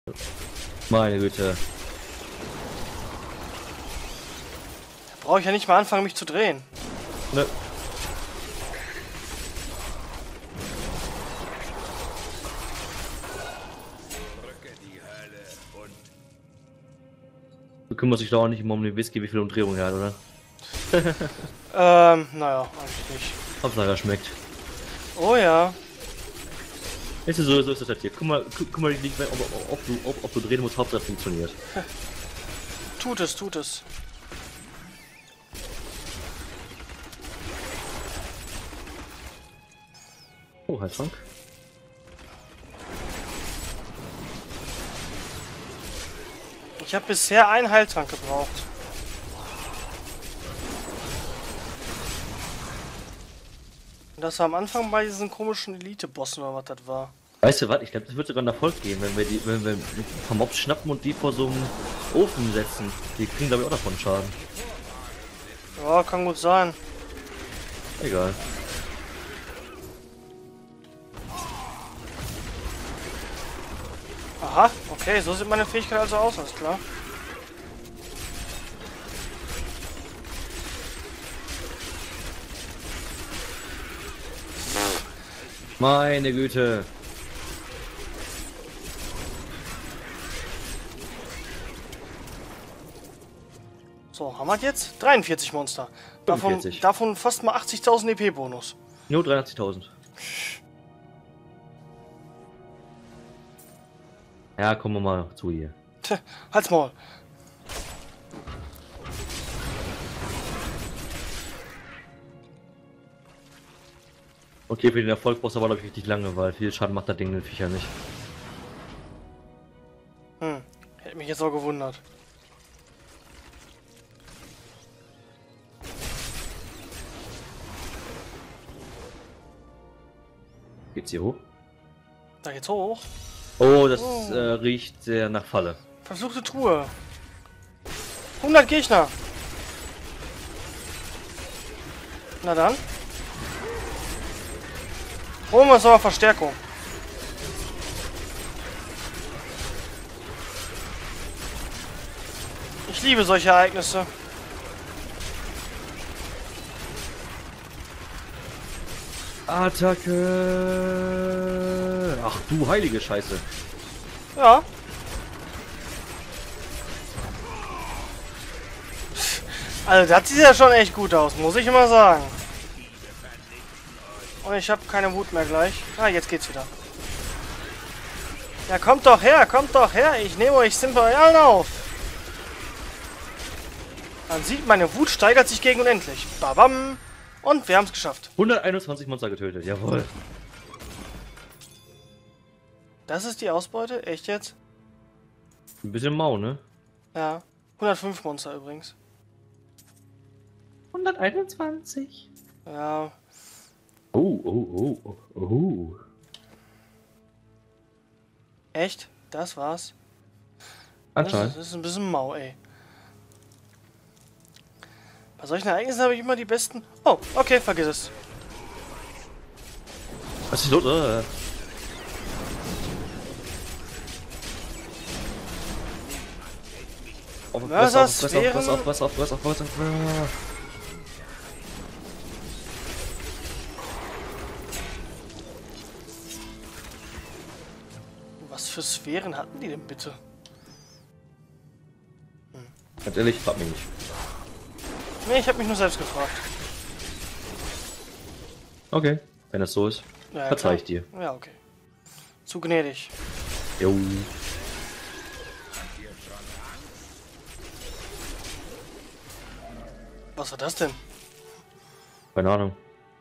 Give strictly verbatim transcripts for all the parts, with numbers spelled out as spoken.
Meine Güte. Da brauche ich ja nicht mal anfangen, mich zu drehen. Ne. Du kümmerst dich doch auch nicht immer um den Whisky, wie viel Umdrehung er hat, oder? ähm, naja, eigentlich nicht. Hauptsache er schmeckt. Oh ja. Ist so, so ist das halt hier. Guck mal, guck, guck mal nicht, ob, ob, ob, du, ob, ob du drehen musst, Hauptsache funktioniert. Tut es, tut es. Oh, Heiltrank. Ich habe bisher einen Heiltrank gebraucht. Und das war am Anfang bei diesen komischen Elite-Bossen oder was das war. Weißt du was? Ich glaube, das wird sogar einen Erfolg geben, wenn wir die, wenn wir ein paar Mobs schnappen und die vor so einem Ofen setzen. Die kriegen, glaube ich, auch davon Schaden. Ja, kann gut sein. Egal. Aha, okay, so sieht meine Fähigkeit also aus, alles klar. Meine Güte. So, haben wir jetzt? dreiundvierzig Monster. Davon, fünfundvierzig. davon fast mal achtzigtausend E P-Bonus. Nur dreiundachtzigtausend. Ja, kommen wir mal zu hier. Tch, halt's Maul. Okay, für den Erfolg brauchst du aber, glaube ich, richtig lange, weil viel Schaden macht das Ding den Viecher nicht. Hm, hätte mich jetzt auch gewundert. Geht's hier hoch? Da geht's hoch. Oh, das Oh. Äh, riecht sehr nach Falle. Verfluchte Truhe. hundert Gegner. Na dann. Holen wir uns aber Verstärkung. Ich liebe solche Ereignisse. Attacke! Ach du heilige Scheiße. Ja. Also das sieht ja schon echt gut aus, muss ich immer sagen. Und ich habe keine Wut mehr gleich. Ah, jetzt geht's wieder. Ja, kommt doch her, kommt doch her. Ich nehme euch simpel allen auf. Man sieht, meine Wut steigert sich gegen unendlich. Babam. Und wir haben es geschafft. hunderteinundzwanzig Monster getötet, jawohl. Das ist die Ausbeute? Echt jetzt? Ein bisschen mau, ne? Ja. hundertfünf Monster übrigens. hunderteinundzwanzig. Ja. Oh, oh, oh, oh, oh. Echt? Das war's? Das ist, Anscheinend. das ist ein bisschen mau, ey. Bei solchen Ereignissen habe ich immer die besten... Oh, okay, vergiss es. Was ist los? Äh. Oh, pass auf, pass auf, pass auf, pass auf, pass auf, pass auf. Was für Sphären hatten die denn bitte? Ganz ehrlich, frag mich nicht. Nee, ich habe mich nur selbst gefragt. Okay, wenn das so ist, Ja, verzeih ich klar. dir. Ja, okay. Zu gnädig. Jo. Was war das denn? Keine Ahnung.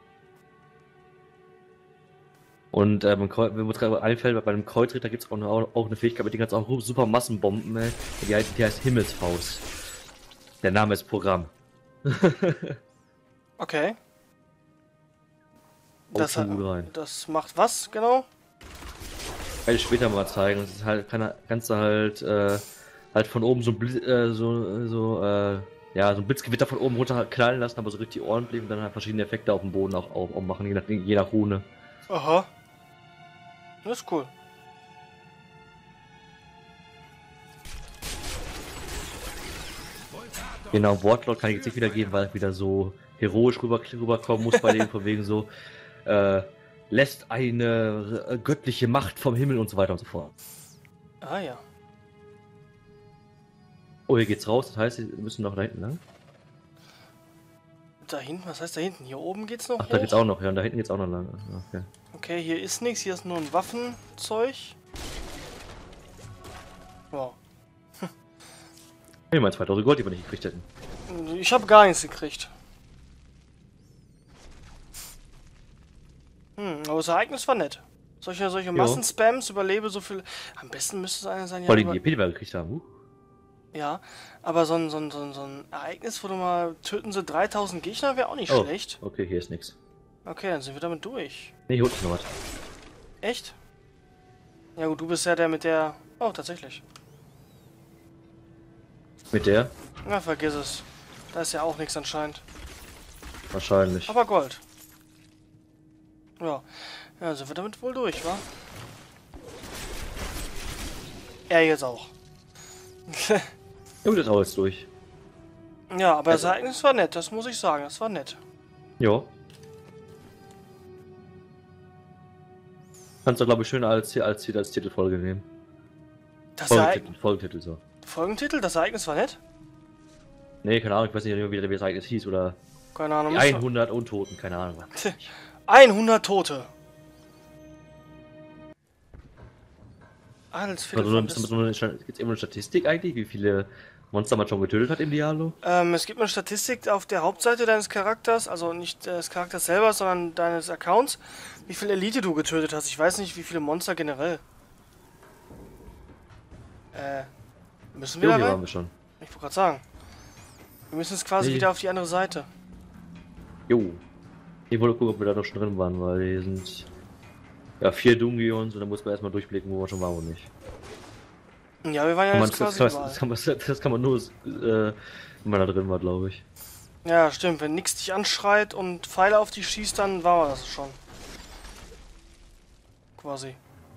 Und äh, beim Kreu- wenn mir einfällt, bei dem Kreuzritter gibt es auch, eine- auch eine Fähigkeit, mit denen kannst du auch super Massenbomben, ey. Die heißt, die heißt Himmelsfaust. Der Name ist Programm. Okay. Das, schon gut rein. das macht was genau? Werde ich später mal zeigen. Das ist halt, kann, kannst du halt, äh, halt von oben so, Blitz, äh, so, so, äh, ja, so ein Blitzgewitter von oben runter knallen lassen, aber so richtig ordentlich und dann halt verschiedene Effekte auf dem Boden auch, auch, auch machen, je nach, je nach Rune. Aha. Das ist cool. Genau, Wortlaut kann ich jetzt nicht wiedergeben, weil es wieder so heroisch rüber, rüberkommen muss bei denen, von wegen so, äh, lässt eine äh, göttliche Macht vom Himmel und so weiter und so fort. Ah ja. Oh, hier geht's raus, das heißt, wir müssen noch da hinten lang. Da hinten, was heißt da hinten? Hier oben geht's noch Ach, hoch? da geht's auch noch, ja, und da hinten geht's auch noch lang. Okay. Okay, hier ist nichts, hier ist nur ein Waffenzeug. Wow. Ich meine zweitausend Gold, die wir nicht gekriegt hätten. Ich habe gar nichts gekriegt. Hm, aber das Ereignis war nett. Solche, solche Massenspams, überlebe so viel. Am besten müsste es eine sein, ja. Weil die über... die E P, die wir gekriegt haben. Uh. Ja, aber so ein, so, ein, so, ein, so ein Ereignis, wo du mal töten sie dreitausend Gegner, wäre auch nicht Oh, schlecht. okay, hier ist nichts. Okay, dann sind wir damit durch. Ne, hier unten noch was. Echt? Ja gut, du bist ja der mit der... Oh, tatsächlich. Mit der? Na, vergiss es. Da ist ja auch nichts anscheinend. Wahrscheinlich. Aber Gold. Ja. Ja, sind wir damit wohl durch, wa? Er jetzt auch. Ja, gut, das auch jetzt durch. Ja, aber das Ereignis war nett, das muss ich sagen. Das war nett. Jo. Kannst du, glaube ich, schön als, als, als Titelfolge nehmen. Das Folgetitel, Ereignis... Folgetitel so. Folgentitel? Das Ereignis war nett? Nee, keine Ahnung, ich weiß nicht, wie, wie das Ereignis hieß oder... Keine Ahnung. Die hundert Untoten, keine Ahnung. hundert Tote. Adelsviertel Also, von so, so eine, gibt's immer eine Statistik eigentlich, wie viele Monster man schon getötet hat im Diablo? Ähm, es gibt eine Statistik auf der Hauptseite deines Charakters, also nicht des Charakters selber, sondern deines Accounts, wie viel Elite du getötet hast. Ich weiß nicht, wie viele Monster generell. Äh, müssen wir Jo, da hier rein? waren wir schon. Ich wollte gerade sagen. Wir müssen jetzt quasi Nee. wieder auf die andere Seite. Jo. Ich wollte gucken, ob wir da noch schon drin waren, weil hier sind ja vier Dungeons und da muss man erstmal durchblicken, wo wir schon waren und nicht. Ja, wir waren ja Kann man, jetzt das, quasi kann, überall. das, kann man, das kann man nur, äh, wenn man da drin war, glaube ich. Ja, stimmt. Wenn nix dich anschreit und Pfeile auf dich schießt, dann war das schon. Quasi.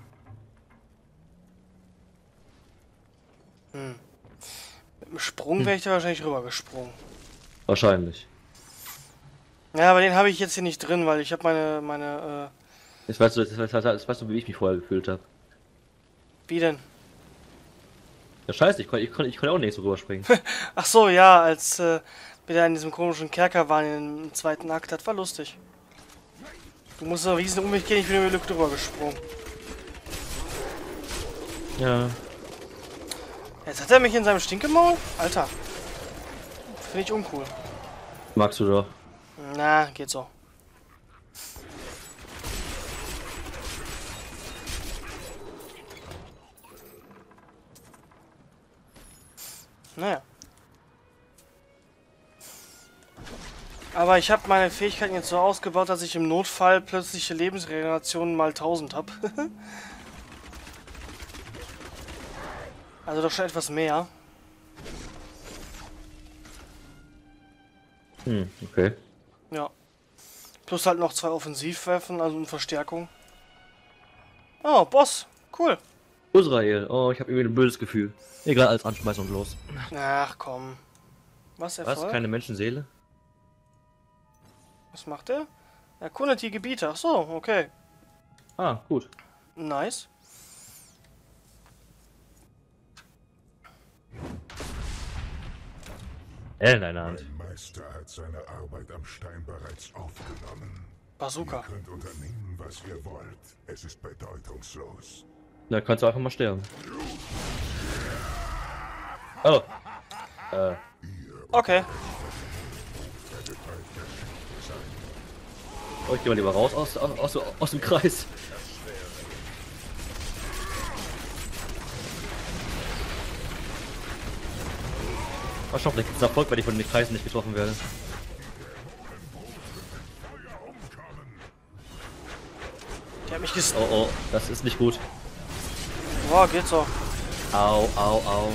Hm. Mit dem Sprung wäre ich da wahrscheinlich rübergesprungen. Wahrscheinlich. Ja, aber den habe ich jetzt hier nicht drin, weil ich habe meine, meine, äh, Jetzt weißt du, jetzt weißt, jetzt weißt du, wie ich mich vorher gefühlt habe. wie denn? Ja, scheiße, ich konnte ich konnt, ich konnt auch nicht so rüberspringen. Ach so, ja, als äh, wir da in diesem komischen Kerker waren im zweiten Akt, das war lustig. Du musst einen riesen Umweg gehen, ich bin über die Lücke drüber gesprungen. Ja. Jetzt hat er mich in seinem Stinkemaul? Alter. Finde ich uncool. Magst du doch. Na, geht so. Naja. Aber ich habe meine Fähigkeiten jetzt so ausgebaut, dass ich im Notfall plötzliche Lebensregeneration mal tausend habe. Also doch schon etwas mehr. Hm, okay. Ja. Plus halt noch zwei Offensivwaffen, also eine Verstärkung. Oh, Boss. Cool. Israel, oh, ich habe irgendwie ein böses Gefühl. Egal, alles anschmeißen und los. Ach komm. Was, Erfolg? Was? Keine Menschenseele? Was macht er? Erkundet die Gebiete. Ach so, okay. Ah, gut. Nice. L in deiner Hand. Mein Meister hat seine Arbeit am Stein bereits aufgenommen. Bazooka. Ihr könnt unternehmen, was ihr wollt. Es ist bedeutungslos. Da kannst du einfach mal sterben. Oh. Äh. Okay. Oh, ich geh mal lieber raus aus, aus, aus, aus dem Kreis. Mal schauen, vielleicht gibt's Erfolg, wenn ich von den Kreisen nicht getroffen werde. Der hat mich ges... Oh, oh, das ist nicht gut. Boah, geht so. Au, au, au.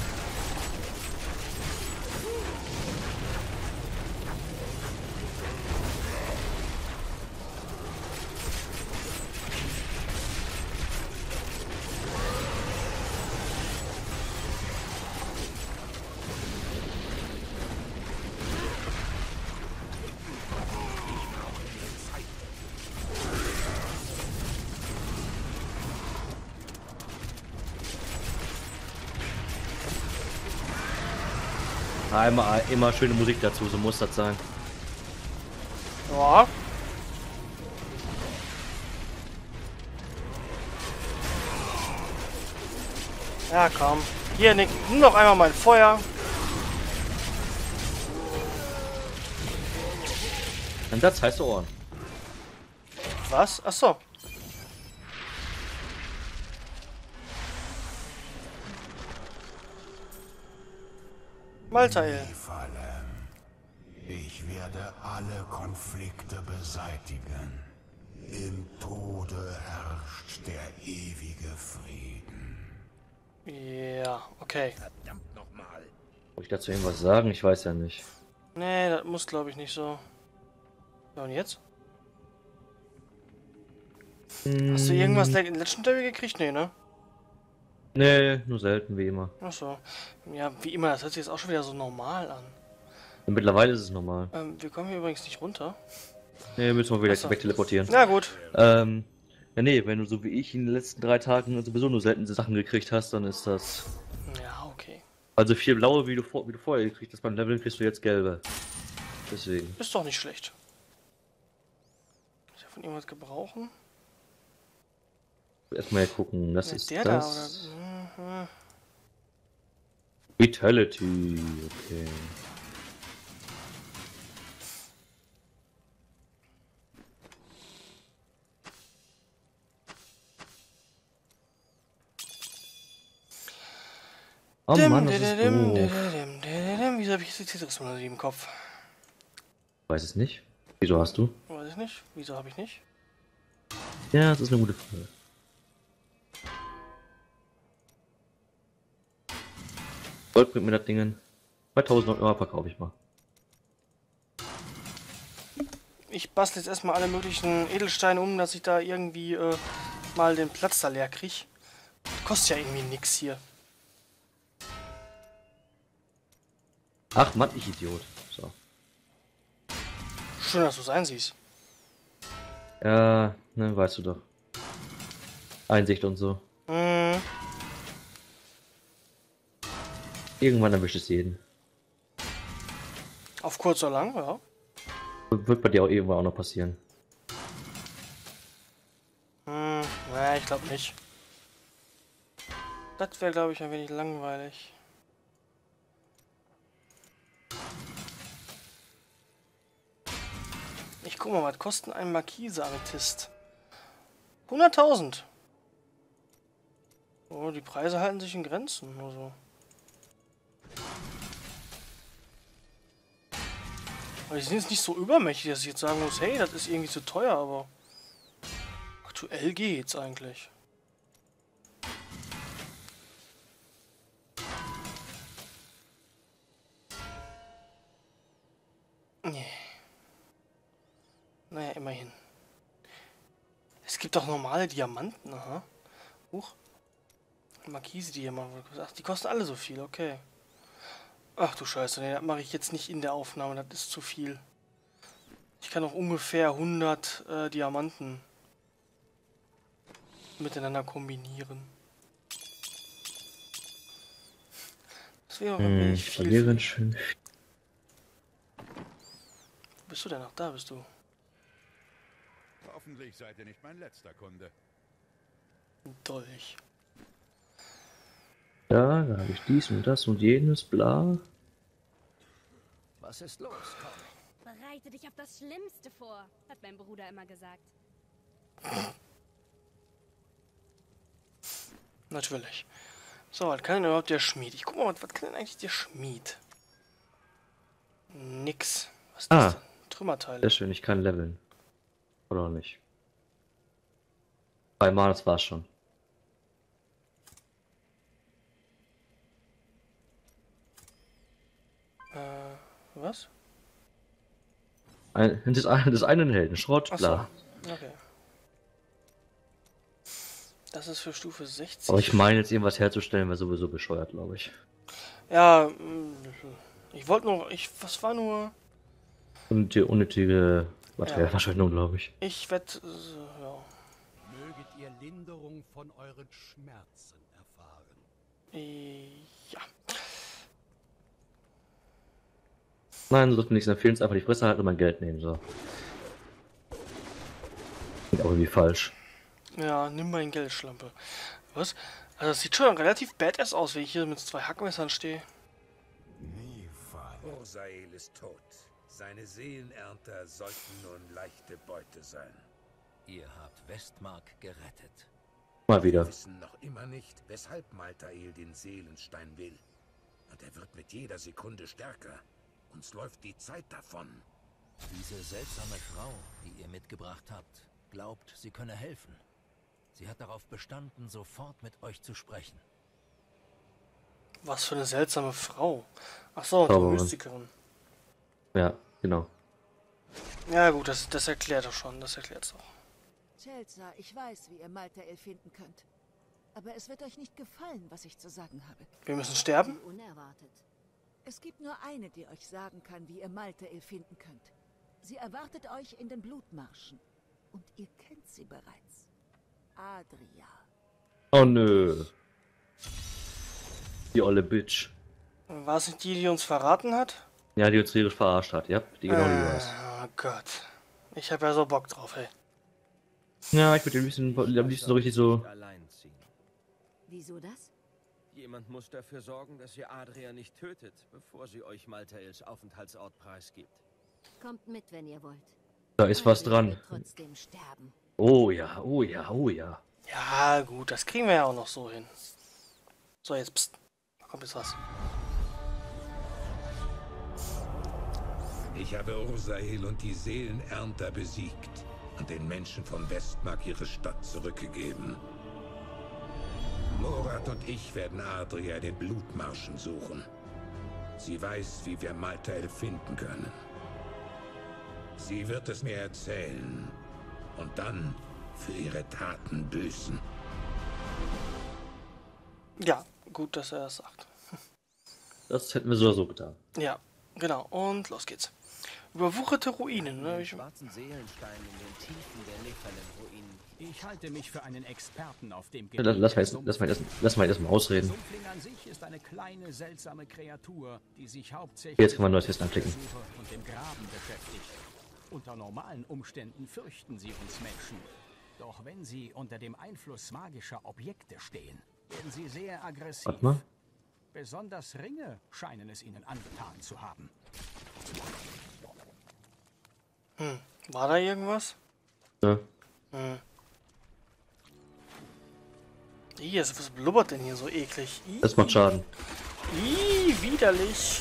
Einmal, immer schöne Musik dazu, so muss das sein. Ja. Ja, komm. Hier, Nick, nimm noch einmal mein Feuer. Ein Satz heißt Ohren. Was? Ach so. Maltael. Ich werde alle Konflikte beseitigen. Im Tode herrscht der ewige Frieden. Ja, okay. Verdammt nochmal. Soll ich dazu irgendwas sagen? Ich weiß ja nicht. Nee, das muss glaube ich nicht so. Ja, und jetzt? Hast du irgendwas Le Legendary gekriegt? Nee, ne? Nee, nur selten, wie immer. Ach so. Ja, wie immer, das hört sich jetzt auch schon wieder so normal an. Und mittlerweile ist es normal. Ähm, wir kommen hier übrigens nicht runter. Nee, müssen wir wieder Ach so. wegteleportieren. Na gut. Ähm, ja nee, wenn du so wie ich in den letzten drei Tagen sowieso nur selten Sachen gekriegt hast, dann ist das... Ja, okay. Also viel blaue, wie du, vor, wie du vorher gekriegt hast, beim Leveln kriegst du jetzt gelbe. Deswegen. Ist doch nicht schlecht. Ist ja von irgendwas gebrauchen? Erstmal gucken, das Ja, ist der das. da, oder? Mhm. Vitality, okay. Oh Dim, Mann, das ist dididim, doof. dididim, dididim. Wieso habe ich jetzt die Tetris-Melodie im Kopf? Weiß es nicht. Wieso hast du? Weiß ich nicht. Wieso habe ich nicht? Ja, das ist eine gute Frage. Gold bringt mir das Ding. zweitausend Euro verkaufe ich mal. Ich bastle jetzt erstmal alle möglichen Edelsteine um, dass ich da irgendwie äh, mal den Platz da leer kriege. Kostet ja irgendwie nix hier. Ach Mann, ich Idiot. So. Schön, dass du es einsiehst. Ja, ne, weißt du doch. Einsicht und so. Mhm. Irgendwann erwischt es jeden. Auf kurz oder lang, ja. Wird bei dir auch irgendwann auch noch passieren. Hm, naja, ich glaube nicht. Das wäre, glaube ich, ein wenig langweilig. Ich guck mal, was kostet ein Markise-Amethyst? hunderttausend. Oh, die Preise halten sich in Grenzen. Also. Aber die sind jetzt nicht so übermächtig, dass ich jetzt sagen muss, hey, das ist irgendwie zu teuer, aber aktuell geht's eigentlich. Nee. Naja, immerhin. Es gibt auch normale Diamanten, aha. Huch. Markise-Diamanten. Ach, die kosten alle so viel, okay. Ach du Scheiße, nee, das mache ich jetzt nicht in der Aufnahme, das ist zu viel. Ich kann auch ungefähr hundert äh, Diamanten miteinander kombinieren. Das wäre ein Hm, wenig viel. verlieren schön. Wo bist du denn noch? Da bist du. Hoffentlich seid ihr nicht mein letzter Kunde. Ein Dolch. Ja, da habe ich dies und das und jenes, bla. Was ist los, Komm? Bereite dich auf das Schlimmste vor, hat mein Bruder immer gesagt. Natürlich. So, was kann denn überhaupt der Schmied? Ich guck mal, was, was kann denn eigentlich der Schmied? Nix. Was ist Ah. das denn? Trümmerteile. Sehr schön, ich kann leveln. Oder nicht? Dreimal, das war's schon. Äh, was? Ein, das, eine- das einen Helden, Schrott, Achso. bla. Okay. Das ist für Stufe sechzig. Aber ich meine jetzt irgendwas herzustellen, wäre sowieso bescheuert, glaube ich. Ja, mm, ich wollte nur, ich, was war nur, Und die unnötige Ja. Materialverschwendung, glaube ich. ich wette, äh, ja, Möget ihr Linderung von euren Schmerzen erfahren. Äh, ja. Nein, so dürfen nichts empfehlen, einfach die Fresse halten und mein Geld nehmen, so. Klingt auch irgendwie falsch. Ja, nimm mein Geld, Schlampe. Was? Also das sieht schon relativ badass aus, wenn ich hier mit zwei Hackmessern stehe. Ursael ist tot. Seine Seelenernter sollten nun leichte Beute sein. Ihr habt Westmark gerettet. Mal wieder. Wir wissen noch immer nicht, weshalb Maltael den Seelenstein will. Und er wird mit jeder Sekunde stärker. Uns läuft die Zeit davon. Diese seltsame Frau, die ihr mitgebracht habt, glaubt, sie könne helfen. Sie hat darauf bestanden, sofort mit euch zu sprechen. Was für eine seltsame Frau. Ach so, die Zauberin. Mystikerin. Ja, genau. Ja gut, das, das erklärt doch schon, das erklärt's auch. Chelsea, ich weiß, wie ihr Maltael finden könnt. Aber es wird euch nicht gefallen, was ich zu sagen habe. Wir müssen sterben? Unerwartet. Es gibt nur eine, die euch sagen kann, wie ihr Maltael finden könnt. Sie erwartet euch in den Blutmarschen. Und ihr kennt sie bereits. Adria. Oh nö. Die olle Bitch. War es nicht die, die uns verraten hat? Ja, die uns tierisch verarscht hat, ja. Die genau die war's. Oh Gott. Ich habe ja so Bock drauf, ey. Ja, ich würde am liebsten, am liebsten so richtig so. Allein ziehen. Wieso das? Jemand muss dafür sorgen, dass ihr Adria nicht tötet, bevor sie euch Maltaels Aufenthaltsort preisgibt. Kommt mit, wenn ihr wollt. Da ist was Adria dran. wird trotzdem sterben. Oh ja, oh ja, oh ja. Ja gut, das kriegen wir ja auch noch so hin. So, jetzt pst. Da kommt jetzt was. Ich habe Ursael und die Seelenernter besiegt und den Menschen von Westmark ihre Stadt zurückgegeben. Morat und ich werden Adria den Blutmarschen suchen. Sie weiß, wie wir Maltael finden können. Sie wird es mir erzählen und dann für ihre Taten büßen. Ja, gut, dass er das sagt. Das hätten wir so oder so getan. Ja, genau. Und los geht's. Überwucherte Ruinen, ne? Den Ich, schwarzen Seelenstein in den Tiefen der Nephalem-Ruinen. Ich halte mich für einen Experten auf dem Ja, lass, lass, mal der jetzt, lass, mal erst, lass mal erstmal ausreden. Sumpfling an sich ist eine kleine, seltsame Kreatur, die sich hauptsächlich Jetzt kann man neues Test anklicken. mit der Suche und dem Graben beschäftigt. Unter normalen Umständen fürchten sie uns Menschen. Doch wenn sie unter dem Einfluss magischer Objekte stehen, werden sie sehr aggressiv. Warte mal. Besonders Ringe scheinen es ihnen angetan zu haben. hm, war da irgendwas? Ja. Hm. Ih, was blubbert denn hier so eklig? Ih, Das macht Schaden. Ih, widerlich.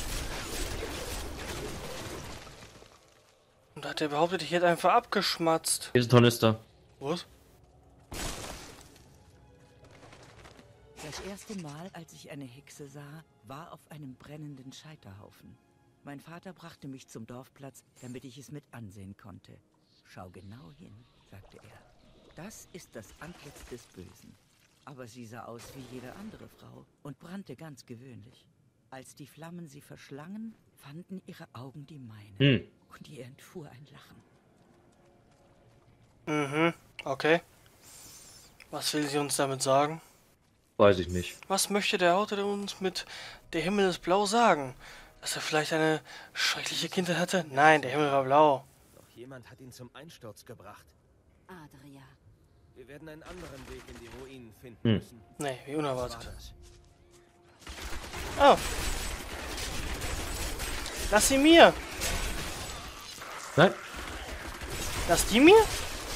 Und da hat er behauptet, ich hätte einfach abgeschmatzt. Hier ist ein Tornister. Was? Das erste Mal, als ich eine Hexe sah, war auf einem brennenden Scheiterhaufen. Mein Vater brachte mich zum Dorfplatz, damit ich es mit ansehen konnte. Schau genau hin, sagte er. Das ist das Antlitz des Bösen. Aber sie sah aus wie jede andere Frau und brannte ganz gewöhnlich. Als die Flammen sie verschlangen, fanden ihre Augen die meinen. Hm. Und ihr entfuhr ein Lachen. Mhm, okay. Was will sie uns damit sagen? Weiß ich nicht. Was möchte der Autor uns mit Der Himmel ist blau sagen? Dass er vielleicht eine schreckliche Kindheit hatte? Nein, der Himmel war blau. Doch jemand hat ihn zum Einsturz gebracht. Adria. Wir werden einen anderen Weg in die Ruinen finden Hm. müssen. Nee, wie Was war unerwartet. das? Oh. Lass sie mir. Nein. Lass die mir?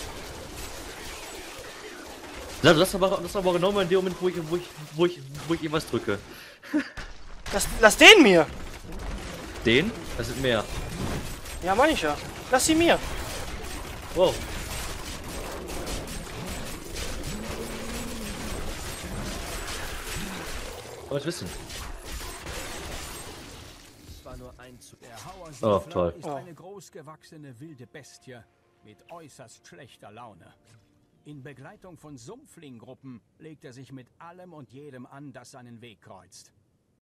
Das, das, ist aber, das ist aber genau in dem Moment, wo ich, wo ich, wo ich, wo ich irgendwas drücke. Lass, lass den mir. Den? Das sind mehr. Ja, meine ich ja. Lass sie mir. Wow. Aber ich wissen. Es war nur ein Zug. Der Oh, Hauersiedler toll. ist Oh. eine großgewachsene wilde Bestie mit äußerst schlechter Laune. In Begleitung von Sumpflinggruppen legt er sich mit allem und jedem an, das seinen Weg kreuzt.